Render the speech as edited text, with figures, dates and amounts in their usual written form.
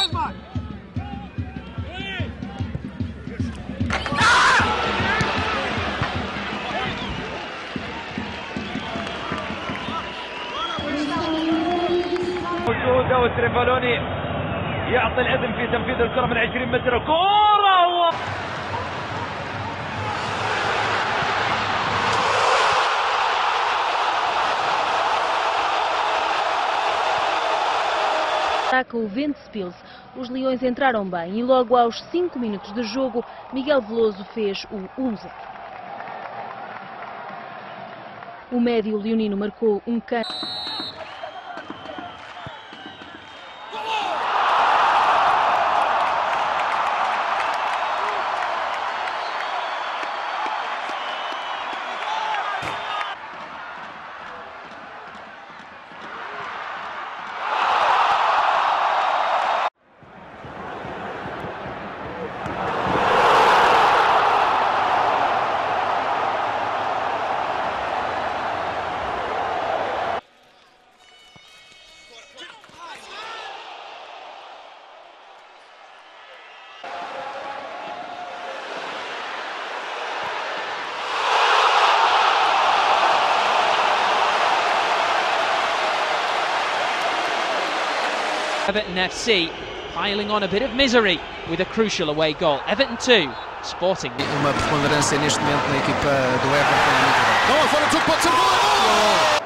موجودة والتريفالوني يعطي الإذن في تنفيذ الكرة من 20 متر. كرة Ataca o Ventspils. Os Leões entraram bem e logo aos 5 minutos de jogo, Miguel Veloso fez o 1-0. O médio leonino marcou um canto. Everton FC piling on a bit of misery with a crucial away goal. Everton 2, Sporting. Uma preponderância neste momento na equipa do Everton. Não, fora tudo pode ser gol!